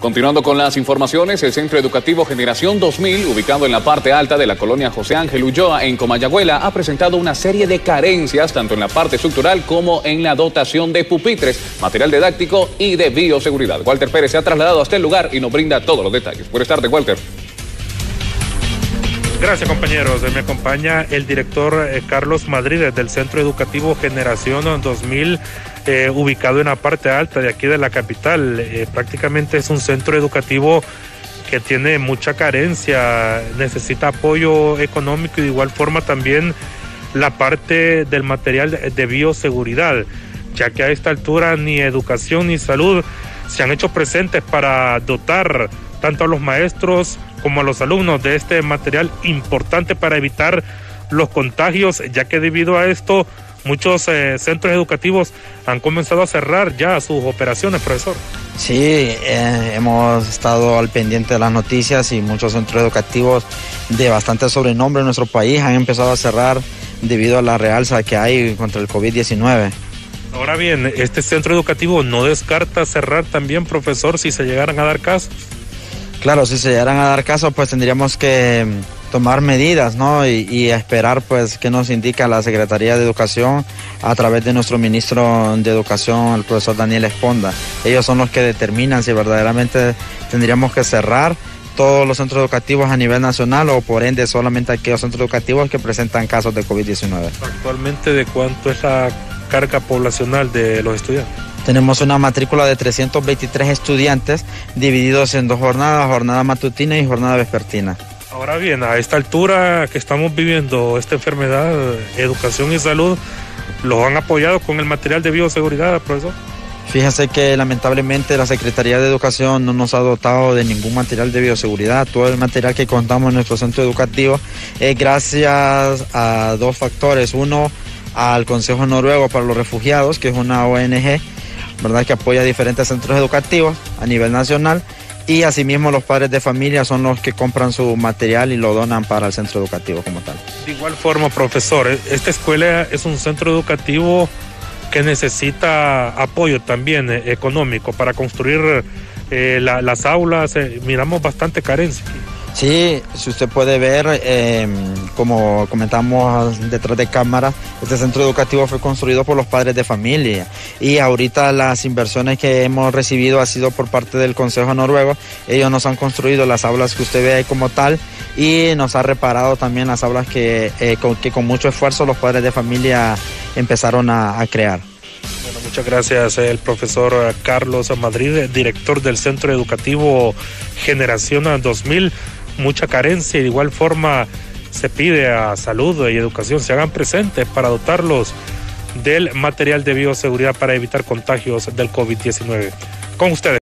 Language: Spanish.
Continuando con las informaciones, el Centro Educativo Generación 2000, ubicado en la parte alta de la colonia José Ángel Ulloa, en Comayagüela, ha presentado una serie de carencias, tanto en la parte estructural como en la dotación de pupitres, material didáctico y de bioseguridad. Walter Pérez se ha trasladado hasta el lugar y nos brinda todos los detalles. Buenas tardes, Walter. Gracias, compañeros. Me acompaña el director Carlos Madrid del Centro Educativo Generación 2000, ubicado en la parte alta de aquí de la capital. Prácticamente es un centro educativo que tiene mucha carencia, necesita apoyo económico y de igual forma también la parte del material de bioseguridad, ya que a esta altura ni educación ni salud se han hecho presentes para dotar tanto a los maestros como a los alumnos de este material importante para evitar los contagios, ya que debido a esto muchos centros educativos han comenzado a cerrar ya sus operaciones, profesor. Sí, hemos estado al pendiente de las noticias y muchos centros educativos de bastante sobrenombre en nuestro país han empezado a cerrar debido a la realza que hay contra el COVID-19. Ahora bien, este centro educativo no descarta cerrar también, profesor, si se llegaran a dar casos. Claro, si se llegaran a dar casos, pues tendríamos que tomar medidas, ¿no? Y esperar, pues, qué nos indica la Secretaría de Educación a través de nuestro ministro de Educación, el profesor Daniel Esponda. Ellos son los que determinan si verdaderamente tendríamos que cerrar todos los centros educativos a nivel nacional o por ende solamente aquellos centros educativos que presentan casos de COVID-19. Actualmente, ¿de cuánto es la carga poblacional de los estudiantes? Tenemos una matrícula de 323 estudiantes divididos en 2 jornadas, jornada matutina y jornada vespertina. Ahora bien, a esta altura que estamos viviendo esta enfermedad, educación y salud, ¿los han apoyado con el material de bioseguridad, profesor? Fíjense que lamentablemente la Secretaría de Educación no nos ha dotado de ningún material de bioseguridad. Todo el material que contamos en nuestro centro educativo es gracias a 2 factores. Uno, al Consejo Noruego para los Refugiados, que es una ONG, ¿verdad?, que apoya a diferentes centros educativos a nivel nacional, y asimismo los padres de familia son los que compran su material y lo donan para el centro educativo como tal. De igual forma, profesor, esta escuela es un centro educativo que necesita apoyo también económico para construir las aulas. Miramos bastante carencia. Sí, si usted puede ver, como comentamos detrás de cámara, este centro educativo fue construido por los padres de familia y ahorita las inversiones que hemos recibido ha sido por parte del Consejo Noruego. Ellos nos han construido las aulas que usted ve ahí como tal y nos ha reparado también las aulas que con mucho esfuerzo los padres de familia empezaron a crear. Bueno, muchas gracias, el profesor Carlos Madrid, director del Centro Educativo Generación 2000. Mucha carencia y de igual forma se pide a salud y educación se hagan presentes para dotarlos del material de bioseguridad para evitar contagios del COVID-19. Con ustedes.